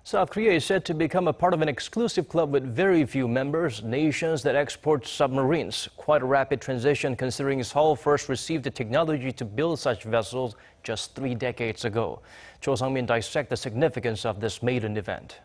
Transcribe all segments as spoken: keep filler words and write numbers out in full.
South Korea is set to become a part of an exclusive club with very few members, nations that export submarines. Quite a rapid transition considering Seoul first received the technology to build such vessels just three decades ago. Cho Sungmin dissects the significance of this maiden event.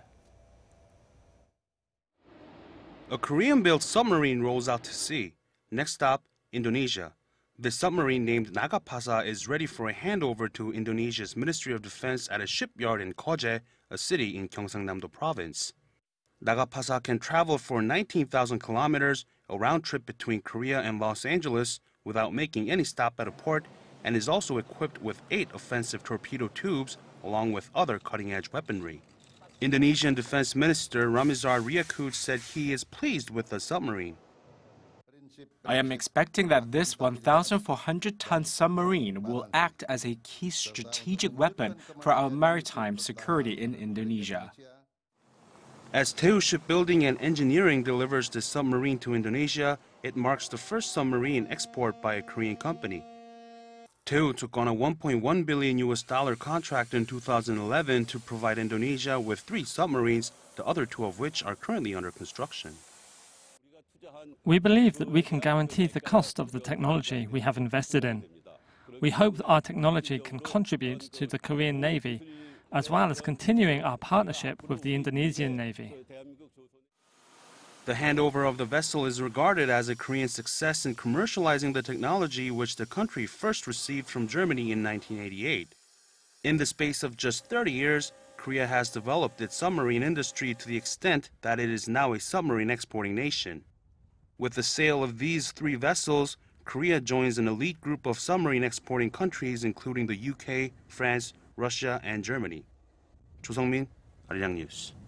A Korean-built submarine rolls out to sea. Next stop, Indonesia. The submarine named Nagapasa is ready for a handover to Indonesia's Ministry of Defense at a shipyard in Geoje, a city in Gyeongsangnam-do province. Nagapasa can travel for nineteen thousand kilometers, a round trip between Korea and Los Angeles, without making any stop at a port, and is also equipped with eight offensive torpedo tubes, along with other cutting-edge weaponry. Indonesian Defense Minister Ryamizard Ryacudu said he is pleased with the submarine. I am expecting that this one thousand four hundred ton submarine will act as a key strategic weapon for our maritime security in Indonesia. As Seoul Shipbuilding and Engineering delivers the submarine to Indonesia, it marks the first submarine export by a Korean company. Seoul took on a one point one billion U S dollar contract in two thousand eleven to provide Indonesia with three submarines, the other two of which are currently under construction. We believe that we can guarantee the cost of the technology we have invested in. We hope that our technology can contribute to the Korean Navy, as well as continuing our partnership with the Indonesian Navy. The handover of the vessel is regarded as a Korean success in commercializing the technology which the country first received from Germany in nineteen eighty-eight. In the space of just thirty years, Korea has developed its submarine industry to the extent that it is now a submarine exporting nation. With the sale of these three vessels, Korea joins an elite group of submarine exporting countries including the U K, France, Russia, and Germany. Cho Sungmin, Arirang News.